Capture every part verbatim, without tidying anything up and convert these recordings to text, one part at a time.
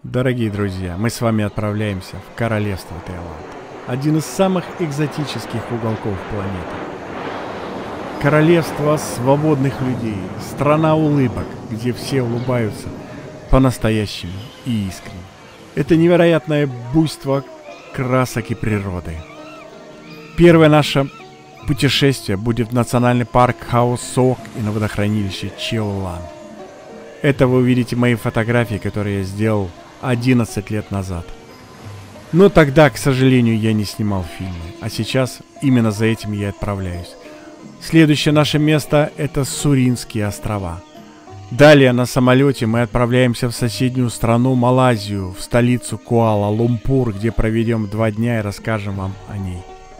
Дорогие друзья, мы с вами отправляемся в королевство Таиланд. Один из самых экзотических уголков планеты. Королевство свободных людей, страна улыбок, где все улыбаются по-настоящему и искренне. Это невероятное буйство красок и природы. Первое наше путешествие будет в национальный парк Khao Sok и на водохранилище Cheolan. Это вы увидите мои фотографии, которые я сделал одиннадцать лет назад. Но тогда, к сожалению, я не снимал фильмы, а сейчас именно за этим я отправляюсь. Следующее наше место — это Суринские острова. Далее на самолете мы отправляемся в соседнюю страну Малайзию, в столицу Куала-Лумпур, где проведем два дня и расскажем вам о ней.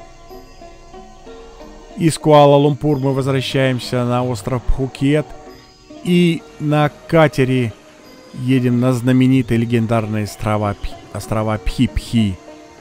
Из Куала-Лумпур мы возвращаемся на остров Пхукет и на катере едем на знаменитые легендарные острова, острова Пхи-Пхи.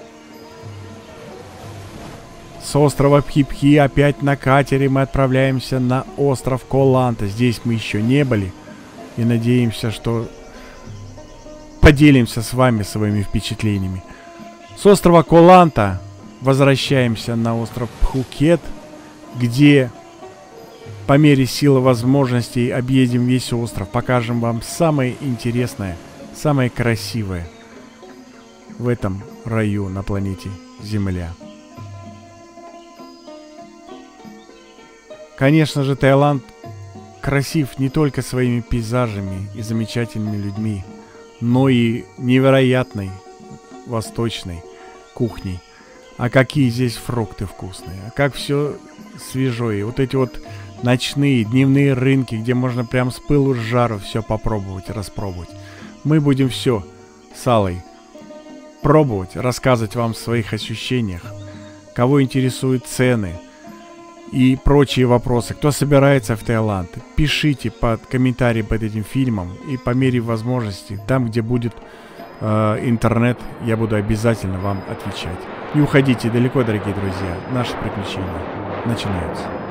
С острова Пхи-Пхи опять на катере мы отправляемся на остров Коh Lanta. Здесь мы еще не были и надеемся, что поделимся с вами своими впечатлениями. С острова Коh Lanta возвращаемся на остров Пхукет, где по мере силы возможностей объедем весь остров, покажем вам самое интересное, самое красивое в этом раю на планете Земля. Конечно же, Таиланд красив не только своими пейзажами и замечательными людьми, но и невероятной восточной кухней. А какие здесь фрукты вкусные, а как все свежо. И вот эти вот ночные, дневные рынки, где можно прям с пылу с жару все попробовать, распробовать. Мы будем все с Аллой пробовать, рассказывать вам о своих ощущениях, кого интересуют цены и прочие вопросы. Кто собирается в Таиланд, пишите под комментарии под этим фильмом, и по мере возможности, там, где будет э, интернет, я буду обязательно вам отвечать. Не уходите далеко, дорогие друзья, наши приключения начинаются.